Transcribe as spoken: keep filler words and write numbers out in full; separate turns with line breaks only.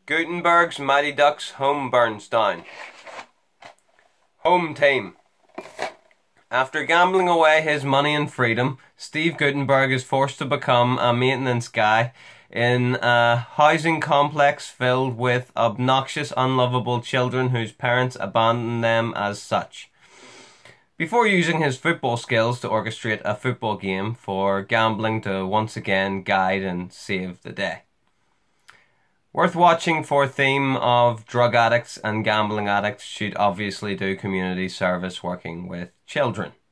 Guttenbergs, Mighty Ducks, home burns down. Home team. After gambling away his money and freedom, Steve Guttenberg is forced to become a maintenance guy in a housing complex filled with obnoxious, unlovable children whose parents abandon them as such. Before using his football skills to orchestrate a football game for gambling to once again guide and save the day. Worth watching for theme of drug addicts and gambling addicts should obviously do community service working with children.